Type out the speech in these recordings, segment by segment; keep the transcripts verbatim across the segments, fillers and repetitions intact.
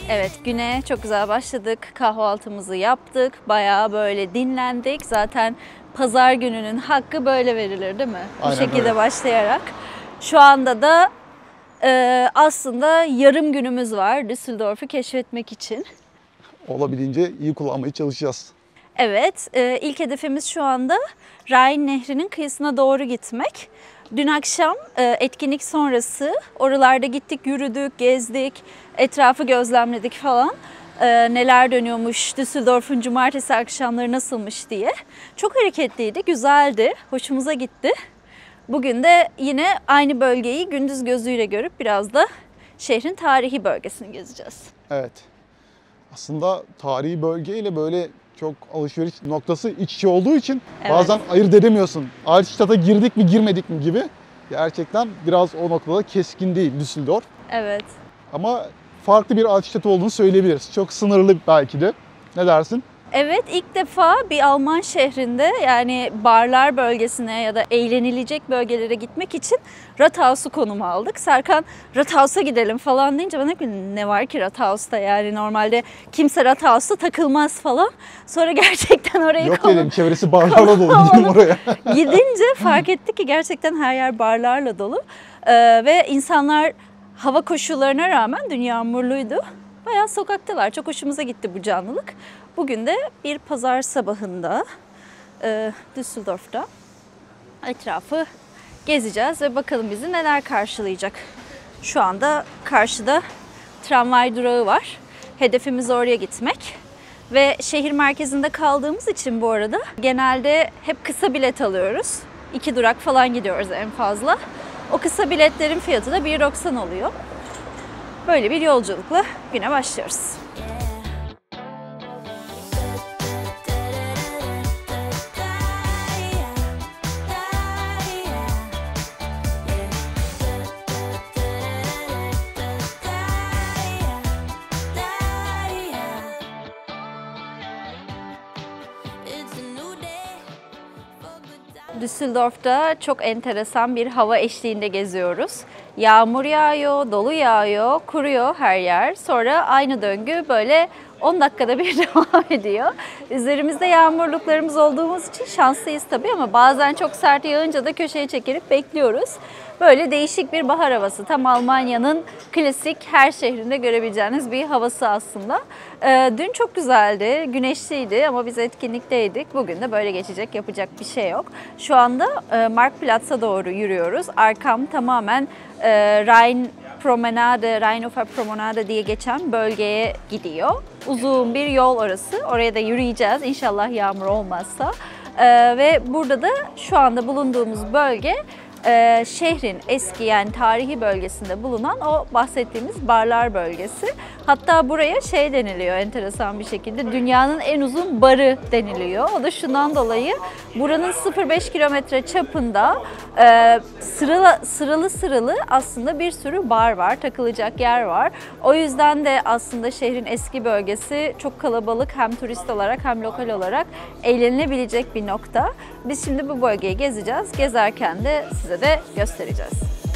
Evet, güne çok güzel başladık. Kahvaltımızı yaptık. Bayağı böyle dinlendik. Zaten pazar gününün hakkı böyle verilir değil mi? Aynen Bu şekilde öyle. başlayarak. Şu anda da e, aslında yarım günümüz var Düsseldorf'u keşfetmek için. Olabildiğince iyi kullanmaya çalışacağız. Evet, e, ilk hedefimiz şu anda Rhein Nehri'nin kıyısına doğru gitmek. Dün akşam e, etkinlik sonrası oralarda gittik, yürüdük, gezdik, etrafı gözlemledik falan. E, neler dönüyormuş, Düsseldorf'un cumartesi akşamları nasılmış diye. Çok hareketliydi, güzeldi, hoşumuza gitti. Bugün de yine aynı bölgeyi gündüz gözüyle görüp biraz da şehrin tarihi bölgesini gezeceğiz. Evet. Aslında tarihi bölgeyle böyle çok alışveriş noktası iç içe olduğu için Evet. bazen ayırt edemiyorsun. Altstadt'a girdik mi girmedik mi gibi. Gerçekten biraz o noktada keskin değil Düsseldorf. Evet. Ama farklı bir Altstadt olduğunu söyleyebiliriz. Çok sınırlı belki de. Ne dersin? Evet, ilk defa bir Alman şehrinde yani barlar bölgesine ya da eğlenilecek bölgelere gitmek için Rathaus'u konum aldık. Serkan Rathaus'a gidelim falan deyince bana ne var ki Rathaus'ta, yani normalde kimse Rathaus'ta takılmaz falan. Sonra gerçekten orayı Yok konum... dedim, çevresi barlarla dolu, gidelim oraya. Gidince fark ettik ki gerçekten her yer barlarla dolu ee, ve insanlar hava koşullarına rağmen dün yağmurluydu. Bayağı sokaktalar. Çok hoşumuza gitti bu canlılık. Bugün de bir pazar sabahında e, Düsseldorf'ta etrafı gezeceğiz ve bakalım bizi neler karşılayacak. Şu anda karşıda tramvay durağı var. Hedefimiz oraya gitmek. Ve şehir merkezinde kaldığımız için bu arada genelde hep kısa bilet alıyoruz. İki durak falan gidiyoruz en fazla. O kısa biletlerin fiyatı da bir doksan oluyor. Böyle bir yolculukla güne başlıyoruz. Düsseldorf'ta çok enteresan bir hava eşliğinde geziyoruz. Yağmur yağıyor, dolu yağıyor, kuruyor her yer. Sonra aynı döngü böyle on dakikada bir devam ediyor. Üzerimizde yağmurluklarımız olduğumuz için şanslıyız tabii ama bazen çok sert yağınca da köşeye çekilip bekliyoruz. Böyle değişik bir bahar havası. Tam Almanya'nın klasik her şehrinde görebileceğiniz bir havası aslında. Ee, dün çok güzeldi, güneşliydi ama biz etkinlikteydik. Bugün de böyle geçecek, yapacak bir şey yok. Şu anda e, Marktplatz'a doğru yürüyoruz. Arkam tamamen e, Rhein Promenade, Rheinufer Promenade diye geçen bölgeye gidiyor. Uzun bir yol orası. Oraya da yürüyeceğiz İnşallah yağmur olmazsa. Ee, ve burada da şu anda bulunduğumuz bölge Ee, şehrin eski yani tarihi bölgesinde bulunan o bahsettiğimiz barlar bölgesi. Hatta buraya şey deniliyor enteresan bir şekilde, dünyanın en uzun barı deniliyor. O da şundan dolayı buranın sıfır virgül beş kilometre çapında e, sıralı, sıralı sıralı aslında bir sürü bar var, takılacak yer var. O yüzden de aslında şehrin eski bölgesi çok kalabalık, hem turist olarak hem lokal olarak eğlenilebilecek bir nokta. Biz şimdi bu bölgeyi gezeceğiz. Gezerken de size de göstereceğiz.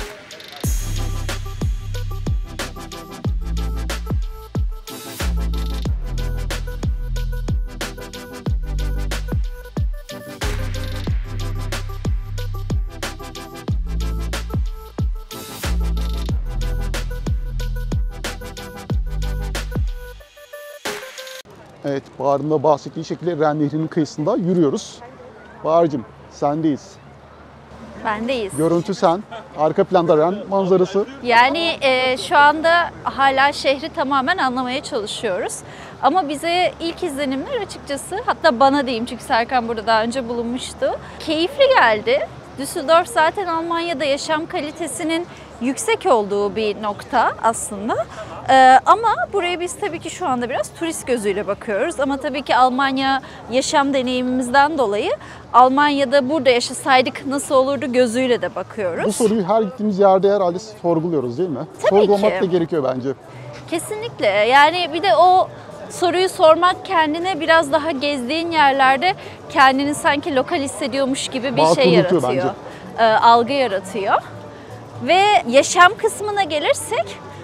Evet, Bahar'ın da bahsettiği şekilde Ren Nehri'nin kıyısında yürüyoruz. Bahar'cığım sendeyiz. Bendeyiz. Görüntü sen, arka planda Ren manzarası. Yani e, şu anda hala şehri tamamen anlamaya çalışıyoruz. Ama bize ilk izlenimler açıkçası, hatta bana diyeyim çünkü Serkan burada daha önce bulunmuştu, keyifli geldi. Düsseldorf zaten Almanya'da yaşam kalitesinin yüksek olduğu bir nokta aslında. Ee, ama buraya biz tabii ki şu anda biraz turist gözüyle bakıyoruz. Ama tabii ki Almanya yaşam deneyimimizden dolayı Almanya'da burada yaşasaydık nasıl olurdu gözüyle de bakıyoruz. Bu soruyu her gittiğimiz yerde herhalde sorguluyoruz değil mi? Tabii Sorgulamak ki. da gerekiyor bence. Kesinlikle. Yani bir de o soruyu sormak kendine biraz daha gezdiğin yerlerde kendini sanki lokal hissediyormuş gibi bir Bağ şey kurultuyor yaratıyor. bence. Ee, algı yaratıyor. Ve yaşam kısmına gelirsek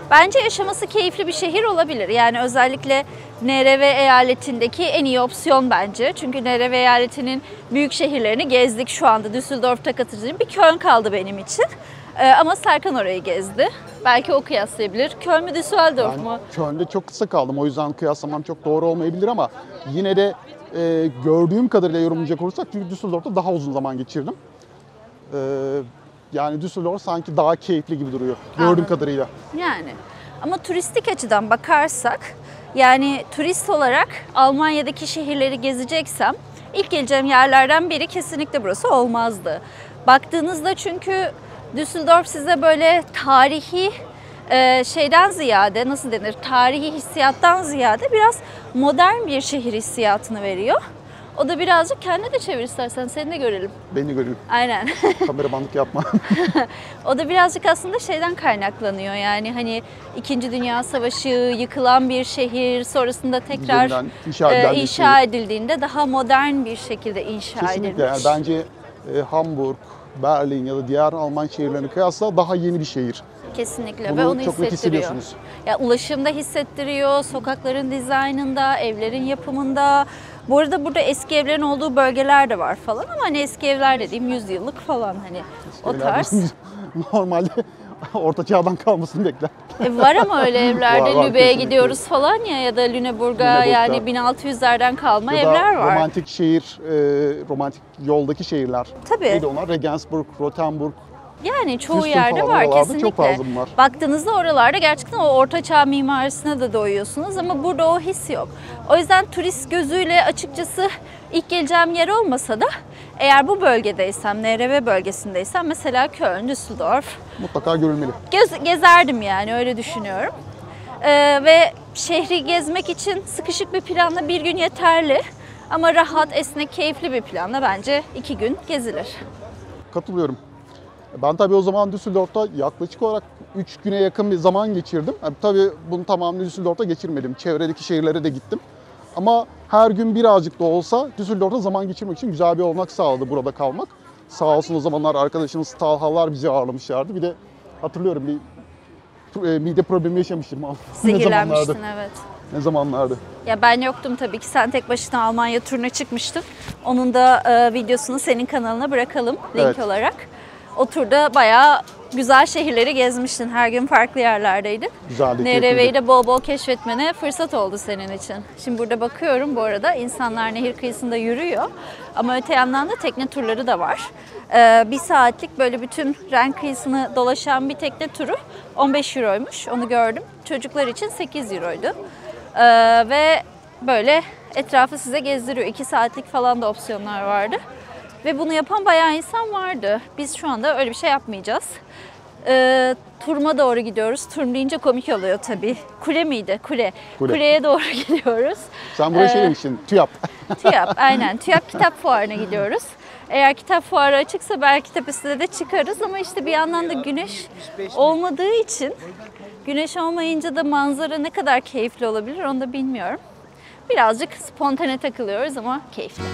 Bence yaşaması keyifli bir şehir olabilir. Yani özellikle N R V eyaletindeki en iyi opsiyon bence. Çünkü N R V eyaletinin büyük şehirlerini gezdik şu anda. Düsseldorf'ta katılacağım. Bir Köln kaldı benim için. Ee, ama Serkan orayı gezdi. Belki o kıyaslayabilir. Köln mü Düsseldorf mu? Köln'de çok kısa kaldım. O yüzden kıyaslamam çok doğru olmayabilir ama yine de e, gördüğüm kadarıyla yorumlayacak olursak çünkü Düsseldorf'ta daha uzun zaman geçirdim. E, yani Düsseldorf sanki daha keyifli gibi duruyor gördüğüm Anladım. kadarıyla. Yani ama turistik açıdan bakarsak yani turist olarak Almanya'daki şehirleri gezeceksem ilk geleceğim yerlerden biri kesinlikle burası olmazdı. Baktığınızda çünkü Düsseldorf size böyle tarihi e, şeyden ziyade nasıl denir tarihi hissiyattan ziyade biraz modern bir şehir hissiyatını veriyor. O da birazcık kendine de çevir istersen seni de görelim. Beni görün. Aynen. Kameramanlık yapma. O da birazcık aslında şeyden kaynaklanıyor yani hani İkinci Dünya Savaşı, yıkılan bir şehir, sonrasında tekrar Yeniden inşa edilen e, bir inşa şehir. edildiğinde daha modern bir şekilde inşa Kesinlikle. edilmiş. Yani bence e, Hamburg, Berlin ya da diğer Alman şehirlerine kıyasla daha yeni bir şehir. Kesinlikle Bunu ve onu çok net hissettiriyor. hissediyorsunuz. Ya ulaşımda hissettiriyor, sokakların dizaynında, evlerin yapımında. Bu arada burada eski evlerin olduğu bölgeler de var falan ama hani eski evler dediğim yüz yıllık falan hani o tarz. Normalde orta çağdan kalmasını bekler. E var ama öyle evlerde Var, var, Lübeck'e kesinlikle. gidiyoruz falan ya ya da Lüneburg'a Lüneburg'da. yani bin altı yüzlerden kalma Ya da evler var. romantik şehir, e, romantik yoldaki şehirler. Tabii. Neydi onlar? Regensburg, Rothenburg. Yani çoğu Füsun yerde falan var oralarda kesinlikle. çok fazla bunlar. Baktığınızda oralarda gerçekten o ortaçağ mimarisine de doyuyorsunuz ama burada o his yok. O yüzden turist gözüyle açıkçası ilk geleceğim yer olmasa da eğer bu bölgedeysem, N R V bölgesindeysem mesela Köln, Düsseldorf Mutlaka görülmeli. gez- gezerdim yani öyle düşünüyorum. Ee, ve şehri gezmek için sıkışık bir planla bir gün yeterli. Ama rahat, esnek, keyifli bir planla bence iki gün gezilir. Katılıyorum. Ben tabii o zaman Düsseldorf'ta yaklaşık olarak üç güne yakın bir zaman geçirdim. Yani tabii bunu tamamını Düsseldorf'ta geçirmedim. Çevredeki şehirlere de gittim. Ama her gün birazcık da olsa Düsseldorf'ta zaman geçirmek için güzel bir olanak sağladı burada kalmak. Sağ olsun o zamanlar arkadaşımız Talhalar bizi ağırlamışlardı. Bir de hatırlıyorum bir e, mide problemi yaşamıştım. Ne zamanlardı? Zehirlenmiştin evet. Ne zamanlardı? Ya ben yoktum tabii ki. Sen tek başına Almanya turuna çıkmıştın. Onun da e, videosunu senin kanalına bırakalım link Evet. olarak. O turda bayağı güzel şehirleri gezmiştin. Her gün farklı yerlerdeydin. Güzeldi, N R V'yi keyifliydi. de bol bol keşfetmene fırsat oldu senin için. Şimdi burada bakıyorum bu arada insanlar nehir kıyısında yürüyor. Ama öte yandan da tekne turları da var. Ee, bir saatlik böyle bütün Ren kıyısını dolaşan bir tekne turu on beş euroymuş. Onu gördüm. Çocuklar için sekiz euroydu. Ee, ve böyle etrafı size gezdiriyor. iki saatlik falan da opsiyonlar vardı. Ve bunu yapan bayağı insan vardı. Biz şu anda öyle bir şey yapmayacağız. Ee, turma doğru gidiyoruz. Turm deyince komik oluyor tabii. Kule miydi? Kule. Kule. Kuleye doğru gidiyoruz. Sen buraya Ee, şey demiştin, TÜYAP. TÜYAP, aynen. TÜYAP Kitap Fuarı'na gidiyoruz. Eğer kitap fuarı açıksa belki tepesine de çıkarız ama işte bir yandan da güneş olmadığı için güneş olmayınca da manzara ne kadar keyifli olabilir onu da bilmiyorum. Birazcık spontane takılıyoruz ama keyifli.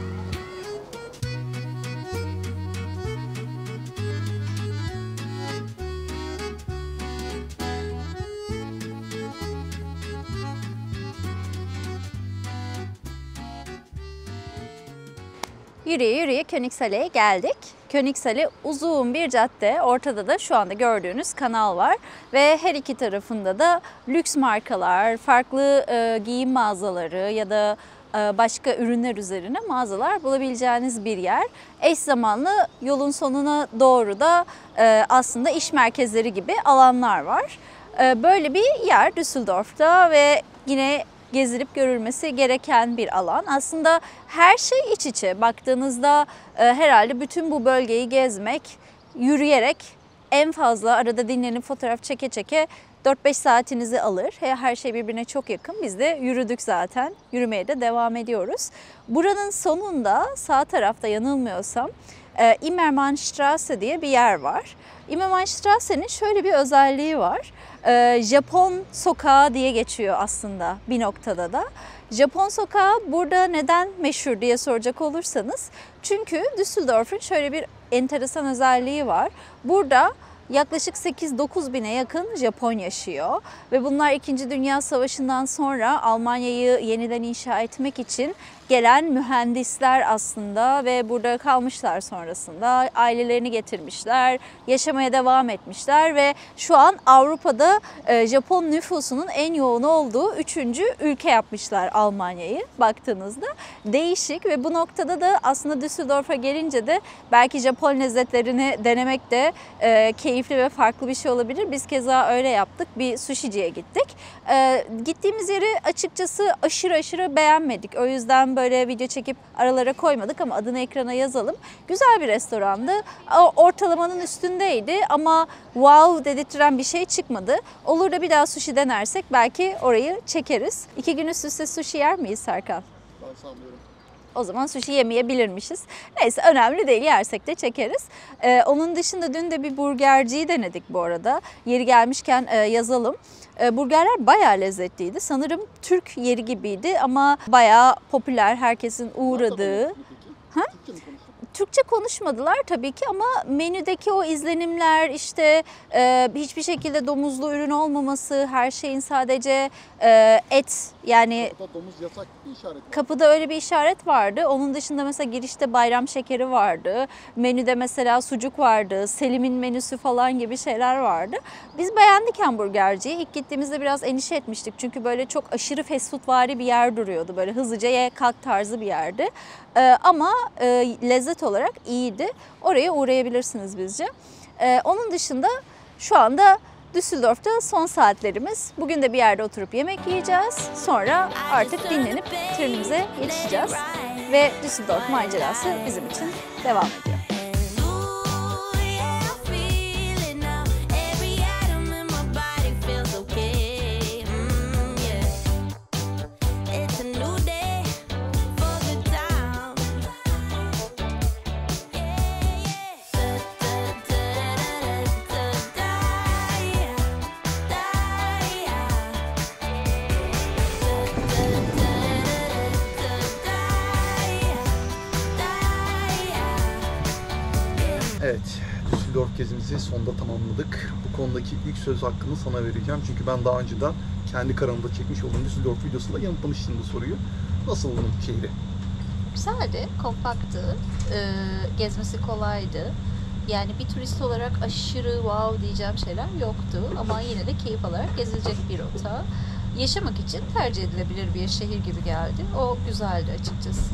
Yürüye yürüye Königsalle'ye geldik. Königsalle uzun bir cadde. Ortada da şu anda gördüğünüz kanal var. Ve her iki tarafında da lüks markalar, farklı e, giyim mağazaları ya da e, başka ürünler üzerine mağazalar bulabileceğiniz bir yer. Eş zamanlı yolun sonuna doğru da e, aslında iş merkezleri gibi alanlar var. E, böyle bir yer Düsseldorf'ta ve yine gezilip görülmesi gereken bir alan. Aslında her şey iç içe. Baktığınızda e, herhalde bütün bu bölgeyi gezmek, yürüyerek en fazla arada dinlenip fotoğraf çeke çeke dört beş saatinizi alır. Her şey birbirine çok yakın. Biz de yürüdük zaten. Yürümeye de devam ediyoruz. Buranın sonunda sağ tarafta yanılmıyorsam e, Immermannstraße diye bir yer var. Immermannstrasse'nin şöyle bir özelliği var. Ee, Japon sokağı diye geçiyor aslında bir noktada da. Japon sokağı burada neden meşhur diye soracak olursanız. Çünkü Düsseldorf'un şöyle bir enteresan özelliği var. Burada yaklaşık sekiz dokuz bine yakın Japon yaşıyor. Ve bunlar İkinci Dünya Savaşı'ndan sonra Almanya'yı yeniden inşa etmek için gelen mühendisler aslında ve burada kalmışlar sonrasında. Ailelerini getirmişler, yaşamaya devam etmişler ve şu an Avrupa'da Japon nüfusunun en yoğun olduğu üçüncü ülke yapmışlar Almanya'yı baktığınızda. Değişik ve bu noktada da aslında Düsseldorf'a gelince de belki Japon lezzetlerini denemek de e, keyifli ve farklı bir şey olabilir. Biz keza öyle yaptık. Bir sushiciye gittik. E, gittiğimiz yeri açıkçası aşırı aşırı beğenmedik. O yüzden böyle video çekip aralara koymadık ama adını ekrana yazalım. Güzel bir restorandı. Ortalamanın üstündeydi ama wow dedirten bir şey çıkmadı. Olur da bir daha sushi denersek belki orayı çekeriz. İki gün üst üste sushi yer miyiz Serkan? Ben sanmıyorum. O zaman sushi yemeyebilirmişiz. Neyse önemli değil, yersek de çekeriz. Ee, onun dışında dün de bir burgerciyi denedik bu arada. Yeri gelmişken e, yazalım. E, burgerler bayağı lezzetliydi. Sanırım Türk yeri gibiydi ama bayağı popüler, herkesin uğradığı. Ha? Türkçe konuşmadılar tabii ki ama menüdeki o izlenimler işte e, hiçbir şekilde domuzlu ürün olmaması, her şeyin sadece e, et yani Kapıda domuz yasak bir işaret var. Kapıda öyle bir işaret vardı. Onun dışında mesela girişte bayram şekeri vardı. Menüde mesela sucuk vardı. Selim'in menüsü falan gibi şeyler vardı. Biz beğendik hamburgerciyi. İlk gittiğimizde biraz endişe etmiştik. Çünkü böyle çok aşırı fast foodvari bir yer duruyordu. Böyle hızlıca ye kalk tarzı bir yerdi. Ee, ama e, lezzet olarak iyiydi. Oraya uğrayabilirsiniz bizce. Ee, onun dışında şu anda Düsseldorf'ta son saatlerimiz. Bugün de bir yerde oturup yemek yiyeceğiz. Sonra artık dinlenip trenimize yetişeceğiz. Ve Düsseldorf macerası bizim için devam ediyor. Evet, Düsseldorf gezimizi sonunda tamamladık. Bu konudaki ilk söz hakkını sana vereceğim. Çünkü ben daha önceden kendi kanalımda çekmiş olduğum Düsseldorf videosunda yanıtlamıştım bu soruyu. Nasıl buldun şehri? Güzeldi, kompakttı, e, gezmesi kolaydı. Yani bir turist olarak aşırı wow diyeceğim şeyler yoktu ama yine de keyif alarak gezilecek bir rota. Yaşamak için tercih edilebilir bir şehir gibi geldi. O güzeldi açıkçası.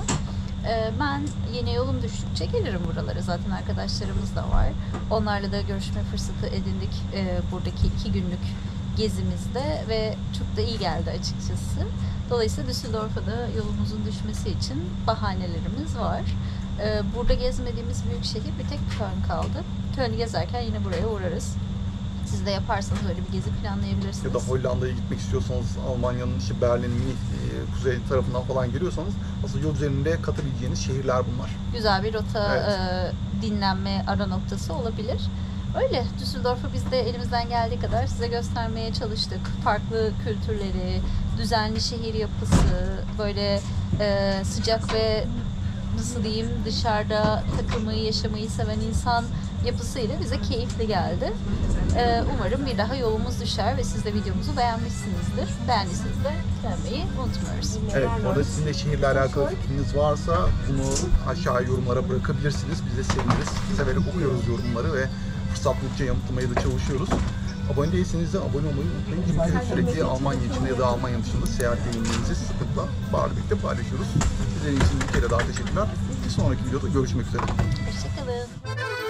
Ben yeni yolum düştükçe gelirim buralara. Zaten arkadaşlarımız da var. Onlarla da görüşme fırsatı edindik buradaki iki günlük gezimizde ve çok da iyi geldi açıkçası. Dolayısıyla Düsseldorf'a da yolumuzun düşmesi için bahanelerimiz var. Burada gezmediğimiz büyük şehir bir tek Köln kaldı. Köln'ü gezerken yine buraya uğrarız. Siz de yaparsanız öyle bir gezi planlayabilirsiniz. Ya da Hollanda'ya gitmek istiyorsanız, Almanya'nın işte Berlin, Münih, e, kuzey tarafından falan geliyorsanız aslında yol üzerinde katabileceğiniz şehirler bunlar. Güzel bir rota, evet. e, dinlenme ara noktası olabilir. Öyle Düsseldorf'u biz de elimizden geldiği kadar size göstermeye çalıştık. Farklı kültürleri, düzenli şehir yapısı, böyle e, sıcak ve nasıl diyeyim dışarıda takılmayı, yaşamayı seven insan yapısıyla bize keyifli geldi. Ee, umarım bir daha yolumuz düşer ve siz de videomuzu beğenmişsinizdir. Beğendiyseniz de beğenmeyi unutmuyoruz. Evet, bu arada sizin de şehirle alakalı fikriniz varsa bunu aşağı yorumlara bırakabilirsiniz. Biz de seviniriz. Severek okuyoruz yorumları ve fırsat buldukça yanıtlamaya da çalışıyoruz. Abone değilseniz de abone olmayı unutmayın. Çünkü sürekli Almanya içinde ya da Almanya dışında seyahat deneyimlerinizi sıklıkla Bahar'la birlikte paylaşıyoruz. Sizlerin için bir kere daha teşekkürler. Bir sonraki videoda görüşmek üzere. Hoşçakalın.